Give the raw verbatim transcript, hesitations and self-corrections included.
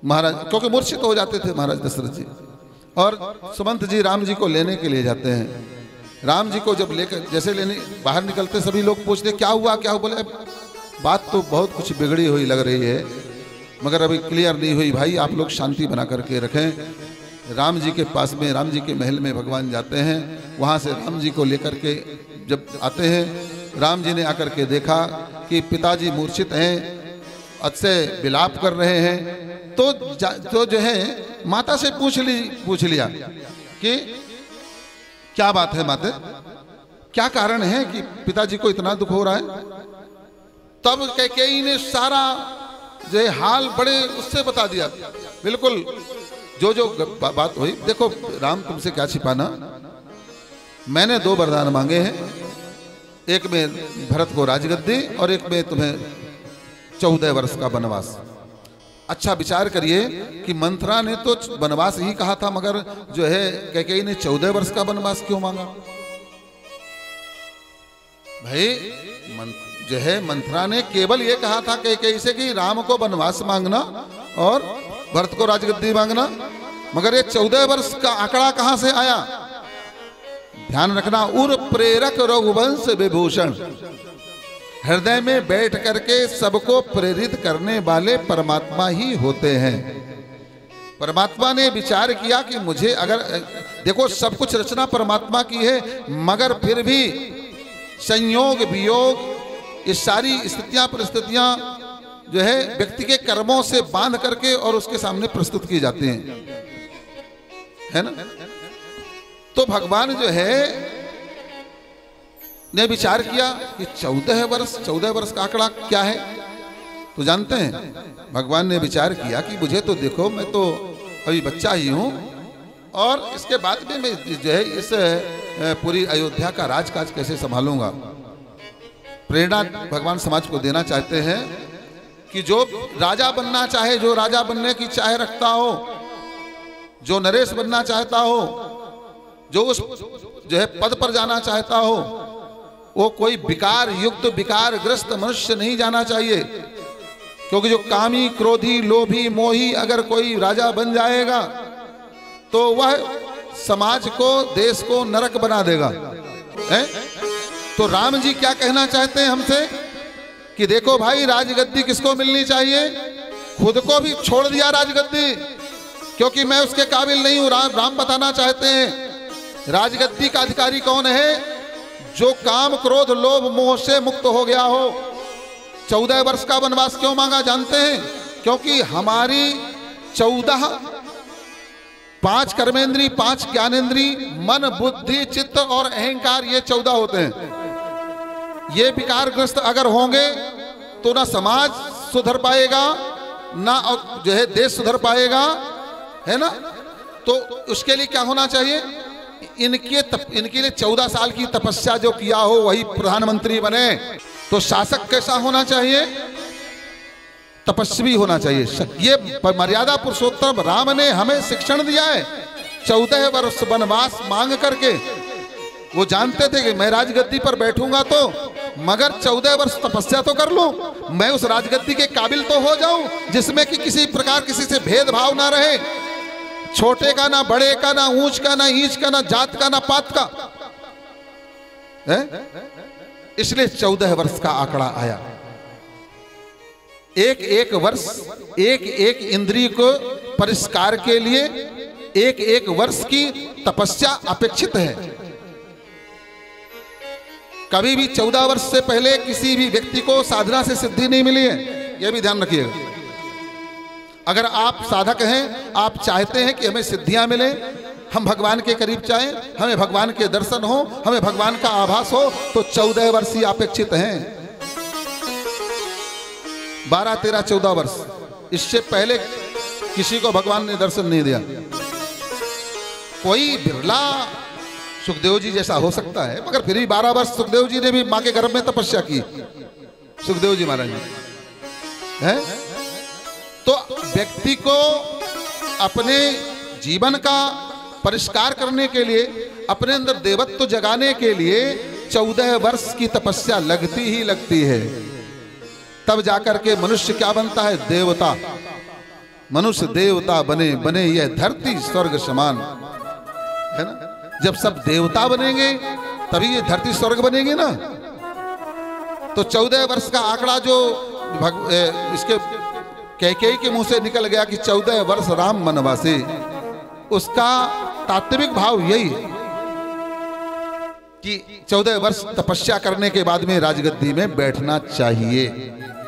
महाराज, क्योंकि मूर्छित हो जाते थे महाराज दशरथ जी। और सुमंत जी राम जी को लेने के लिए जाते हैं। राम जी को जब लेकर जैसे लेने बाहर निकलते, सभी लोग पूछते क्या हुआ क्या हुआ। बोले बात तो बहुत कुछ बिगड़ी हुई लग रही है, मगर अभी क्लियर नहीं हुई भाई, आप लोग शांति बना करके रखें। राम जी के पास में, राम जी के महल में भगवान जाते हैं। वहाँ से राम जी को लेकर के जब आते हैं, राम जी ने आकर के देखा कि पिताजी मूर्छित हैं, अच्छे विलाप कर रहे हैं। तो तो जो है माता से पूछ ली पूछ लिया कि क्या बात है माते, क्या कारण है कि पिताजी को इतना दुख हो रहा है। तब कैकेयी ने सारा जो है हाल बड़े उससे बता दिया, बिल्कुल जो जो बात हुई। देखो राम तुमसे क्या छिपाना, मैंने दो वरदान मांगे हैं, एक में भरत को राजगद्दी और एक में तुम्हें चौदह वर्ष का वनवास। अच्छा विचार करिए कि मंथरा ने तो वनवास ही कहा था, मगर जो है कैकेयी ने चौदह वर्ष का वनवास क्यों मांगा। भाई जो है मंथरा ने केवल ये कहा था कैकेयी से कि राम को वनवास मांगना और भरत को राजगद्दी मांगना, मगर ये चौदह वर्ष का आंकड़ा कहां से आया। ध्यान रखना, उर प्रेरक रघुवंश विभूषण, हृदय में बैठ करके सबको प्रेरित करने वाले परमात्मा ही होते हैं। परमात्मा ने विचार किया कि मुझे अगर देखो सब कुछ रचना परमात्मा की है, मगर फिर भी संयोग वियोग ये सारी स्थितियां परिस्थितियां जो है व्यक्ति के कर्मों से बांध करके और उसके सामने प्रस्तुत की जाती हैं, है ना। तो भगवान जो है ने विचार किया कि चौदह वर्ष चौदह वर्ष का आंकड़ा क्या है। तो जानते हैं भगवान ने विचार किया कि मुझे तो देखो मैं तो अभी बच्चा ही हूं, और इसके बाद में मैं जो है इस पूरी अयोध्या का राजकाज कैसे संभालूंगा। प्रेरणा भगवान समाज को देना चाहते हैं कि जो राजा बनना चाहे, जो राजा बनने की चाह रखता हो, जो नरेश बनना चाहता हो, जो उस जो है पद पर जाना चाहता हो, वो कोई विकार युक्त विकार ग्रस्त मनुष्य नहीं जाना चाहिए। क्योंकि जो कामी क्रोधी लोभी मोही अगर कोई राजा बन जाएगा तो वह समाज को देश को नरक बना देगा, है? तो राम जी क्या कहना चाहते हैं हमसे कि देखो भाई राजगद्दी किसको मिलनी चाहिए। खुद को भी छोड़ दिया राजगद्दी, क्योंकि मैं उसके काबिल नहीं हूं। राम, राम बताना चाहते हैं राजगद्दी का अधिकारी कौन है, जो काम क्रोध लोभ मोह से मुक्त हो गया हो। चौदह वर्ष का वनवास क्यों मांगा जानते हैं? क्योंकि हमारी चौदह पांच कर्मेंद्री, पांच ज्ञानेंद्री, मन बुद्धि चित्त और अहंकार, ये चौदह होते हैं। ये विकारग्रस्त अगर होंगे तो ना समाज सुधर पाएगा, ना जो है देश सुधर पाएगा, है ना। तो उसके लिए क्या होना चाहिए, इनके तप, इनके लिए चौदह साल की तपस्या जो किया हो वही प्रधानमंत्री बने। तो शासक कैसा होना चाहिए, तपस्वी होना चाहिए। ये मर्यादा पुरुषोत्तम राम ने हमें शिक्षण दिया है। चौदह वर्ष वनवास मांग करके वो जानते थे कि मैं राजगद्दी पर बैठूंगा तो मगर चौदह वर्ष तपस्या तो कर लूं, मैं उस राजगद्दी के काबिल तो हो जाऊं जिसमें कि किसी प्रकार किसी से भेदभाव ना रहे, छोटे का ना बड़े का, ना ऊंच का ना नीच का, ना जात का ना पात का, है? इसलिए चौदह वर्ष का आंकड़ा आया। एक एक वर्ष एक एक इंद्रिय को परिष्कार के लिए एक एक वर्ष की तपस्या अपेक्षित है। कभी भी चौदह वर्ष से पहले किसी भी व्यक्ति को साधना से सिद्धि नहीं मिली है, यह भी ध्यान रखिएगा। अगर आप साधक हैं, आप चाहते हैं कि हमें सिद्धियां मिले, हम भगवान के करीब चाहें, हमें भगवान के दर्शन हो, हमें भगवान का आभास हो, तो चौदह वर्ष ही अपेक्षित हैं। बारह तेरह चौदह वर्ष, इससे पहले किसी को भगवान ने दर्शन नहीं दिया। कोई बिरला सुखदेव जी जैसा हो सकता है, मगर फिर भी बारह वर्ष सुखदेव जी ने भी मां के गर्भ में तपस्या की, सुखदेव जी महाराज है। तो व्यक्ति को अपने जीवन का परिष्कार करने के लिए, अपने अंदर देवत्व जगाने के लिए चौदह वर्ष की तपस्या लगती ही लगती है। तब जाकर के मनुष्य क्या बनता है, देवता। मनुष्य देवता बने बने यह धरती स्वर्ग समान, है ना। जब सब देवता बनेंगे तभी ये धरती स्वर्ग बनेगी ना। तो चौदह वर्ष का आंकड़ा जो भग, इसके कैकेयी के मुंह से निकल गया कि चौदह वर्ष राम वनवासी, उसका तात्विक भाव यही है कि चौदह वर्ष तपस्या करने के बाद में राजगद्दी में बैठना चाहिए।